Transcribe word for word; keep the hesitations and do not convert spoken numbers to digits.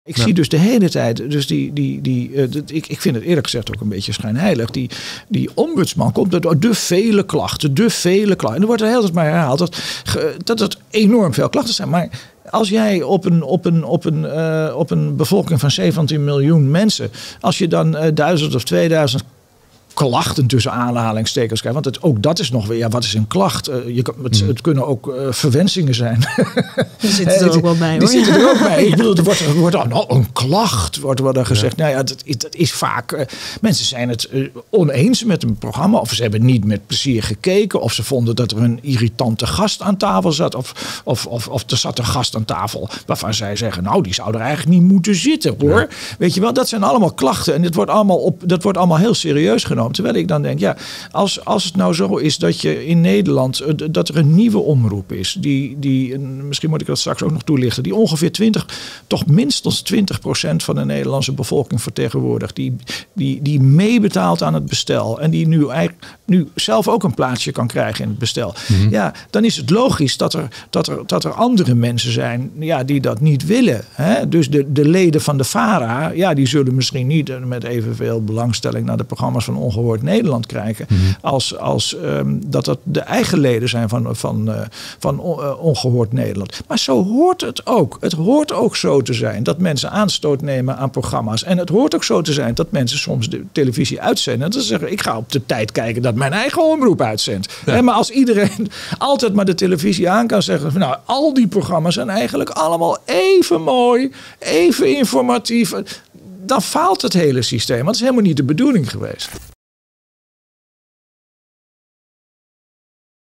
Ik ja. zie dus de hele tijd, dus die, die, die, uh, dat, ik, ik vind het eerlijk gezegd ook een beetje schijnheilig. Die, die ombudsman komt door de vele klachten, de vele klachten. En er wordt er heel tijd maar herhaald dat, dat het enorm veel klachten zijn. Maar als jij op een, op een, op een, uh, op een bevolking van zeventien miljoen mensen, als je dan uh, duizend of tweeduizend klachten tussen aanhalingstekens krijgen. Want het, ook dat is nog weer, ja, wat is een klacht? Uh, je kan, het, het kunnen ook uh, verwensingen zijn. Die zitten er ook wel bij, hoor. Die zitten er ook bij. Ik bedoel, er wordt, er wordt nou, een klacht, wordt er dan gezegd. Ja. Nou ja, dat, dat is vaak, uh, mensen zijn het uh, oneens met een programma, of ze hebben niet met plezier gekeken, of ze vonden dat er een irritante gast aan tafel zat, of, of, of, of er zat een gast aan tafel waarvan zij zeggen, nou, die zou er eigenlijk niet moeten zitten, hoor. Ja. Weet je wel, dat zijn allemaal klachten en dit wordt allemaal op, dat wordt allemaal heel serieus genomen. Terwijl ik dan denk, ja, als, als het nou zo is dat je in Nederland, dat er een nieuwe omroep is, die, die misschien moet ik dat straks ook nog toelichten, die ongeveer twintig, toch minstens twintig procent van de Nederlandse bevolking vertegenwoordigt, die, die, die meebetaalt aan het bestel en die nu, eigenlijk, nu zelf ook een plaatsje kan krijgen in het bestel. Mm-hmm. Ja, dan is het logisch dat er, dat er, dat er andere mensen zijn, ja, die dat niet willen. Hè? Dus de, de leden van de VARA, ja, die zullen misschien niet met evenveel belangstelling naar de programma's van Ongehoord Nederland krijgen, mm-hmm. als, als um, dat dat de eigen leden zijn van, van, uh, van uh, Ongehoord Nederland. Maar zo hoort het ook. Het hoort ook zo te zijn dat mensen aanstoot nemen aan programma's. En het hoort ook zo te zijn dat mensen soms de televisie uitzenden. En dat ze zeggen, ik ga op de tijd kijken dat mijn eigen omroep uitzendt. Ja. He, maar als iedereen altijd maar de televisie aan kan zeggen, nou, al die programma's zijn eigenlijk allemaal even mooi, even informatief, dan faalt het hele systeem. Want dat is helemaal niet de bedoeling geweest.